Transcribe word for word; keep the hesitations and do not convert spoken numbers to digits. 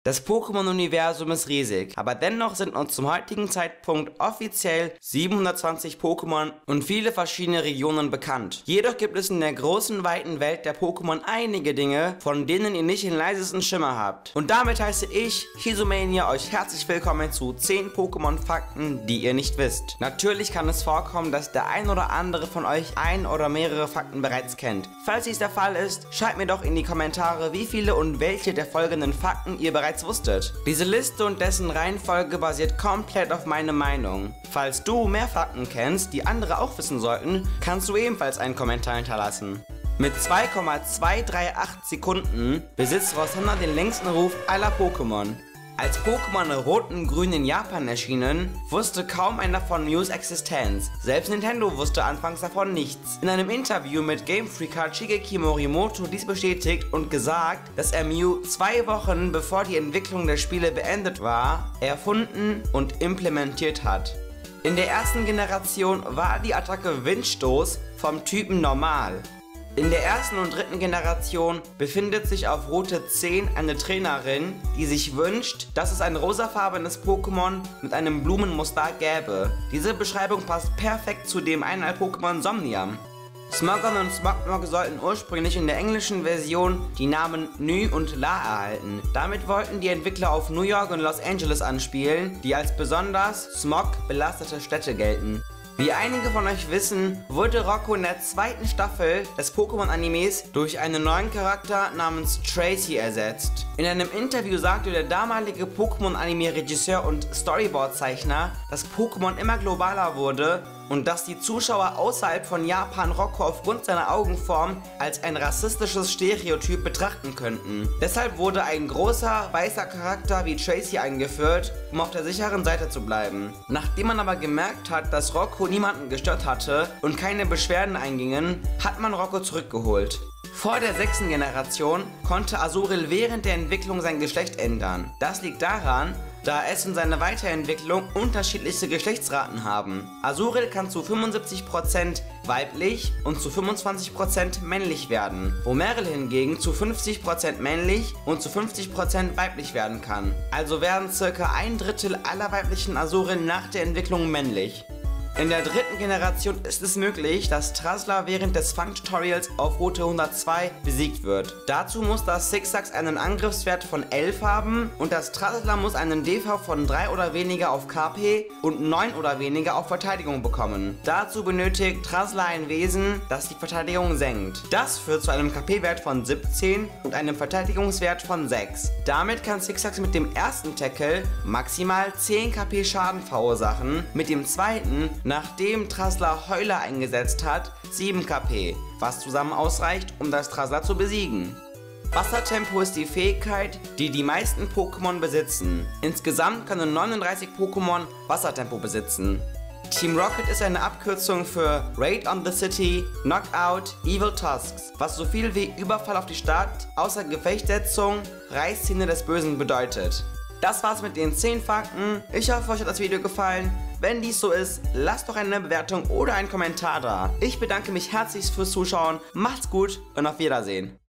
Das Pokémon-Universum ist riesig, aber dennoch sind uns zum heutigen Zeitpunkt offiziell siebenhundertzwanzig Pokémon und viele verschiedene Regionen bekannt. Jedoch gibt es in der großen, weiten Welt der Pokémon einige Dinge, von denen ihr nicht den leisesten Schimmer habt. Und damit heiße ich, Hizumania, euch herzlich willkommen zu zehn Pokémon-Fakten, die ihr nicht wisst. Natürlich kann es vorkommen, dass der ein oder andere von euch ein oder mehrere Fakten bereits kennt. Falls dies der Fall ist, schreibt mir doch in die Kommentare, wie viele und welche der folgenden Fakten ihr bereits wusstet. Diese Liste und dessen Reihenfolge basiert komplett auf meiner Meinung. Falls du mehr Fakten kennst, die andere auch wissen sollten, kannst du ebenfalls einen Kommentar hinterlassen. Mit zwei Komma zweihundertachtunddreißig Sekunden besitzt Rosanna den längsten Ruf aller Pokémon. Als Pokémon Rot und Grün in Japan erschienen, wusste kaum einer von Mews Existenz. Selbst Nintendo wusste anfangs davon nichts. In einem Interview mit Game Freak hat Shigeki Morimoto dies bestätigt und gesagt, dass er Mew zwei Wochen bevor die Entwicklung der Spiele beendet war, erfunden und implementiert hat. In der ersten Generation war die Attacke Windstoß vom Typen Normal. In der ersten und dritten Generation befindet sich auf Route zehn eine Trainerin, die sich wünscht, dass es ein rosafarbenes Pokémon mit einem Blumenmuster gäbe. Diese Beschreibung passt perfekt zu dem Einmal-Pokémon Somnium. Smogon und Smogmog sollten ursprünglich in der englischen Version die Namen Nü und La erhalten. Damit wollten die Entwickler auf New York und Los Angeles anspielen, die als besonders smog-belastete Städte gelten. Wie einige von euch wissen, wurde Rocco in der zweiten Staffel des Pokémon-Animes durch einen neuen Charakter namens Tracy ersetzt. In einem Interview sagte der damalige Pokémon-Anime-Regisseur und Storyboard-Zeichner, dass Pokémon immer globaler wurde und dass die Zuschauer außerhalb von Japan Rocco aufgrund seiner Augenform als ein rassistisches Stereotyp betrachten könnten. Deshalb wurde ein großer, weißer Charakter wie Tracy eingeführt, um auf der sicheren Seite zu bleiben. Nachdem man aber gemerkt hat, dass Rocco niemanden gestört hatte und keine Beschwerden eingingen, hat man Rocco zurückgeholt. Vor der sechsten Generation konnte Azurill während der Entwicklung sein Geschlecht ändern. Das liegt daran, da es und seine Weiterentwicklung unterschiedliche Geschlechtsraten haben. Azurill kann zu fünfundsiebzig Prozent weiblich und zu fünfundzwanzig Prozent männlich werden, wo Marill hingegen zu fünfzig Prozent männlich und zu fünfzig Prozent weiblich werden kann. Also werden circa ein Drittel aller weiblichen Azurill nach der Entwicklung männlich. In der dritten Generation ist es möglich, dass Trassler während des Fang-Tutorials auf Route hundertzwei besiegt wird. Dazu muss das Zigzags einen Angriffswert von elf haben und das Trassler muss einen D V von drei oder weniger auf K P und neun oder weniger auf Verteidigung bekommen. Dazu benötigt Trassler ein Wesen, das die Verteidigung senkt. Das führt zu einem K P-Wert von siebzehn und einem Verteidigungswert von sechs. Damit kann Zigzags mit dem ersten Tackle maximal zehn K P Schaden verursachen, mit dem zweiten, nachdem Trassler Heuler eingesetzt hat, sieben K P, was zusammen ausreicht, um das Trassler zu besiegen. Wassertempo ist die Fähigkeit, die die meisten Pokémon besitzen. Insgesamt können neununddreißig Pokémon Wassertempo besitzen. Team Rocket ist eine Abkürzung für Raid on the City, Knockout, Evil Tusks, was so viel wie Überfall auf die Stadt, außer Gefechtssetzung, Reißzähne des Bösen bedeutet. Das war's mit den zehn Fakten. Ich hoffe, euch hat das Video gefallen. Wenn dies so ist, lasst doch eine Bewertung oder einen Kommentar da. Ich bedanke mich herzlichst fürs Zuschauen. Macht's gut und auf Wiedersehen.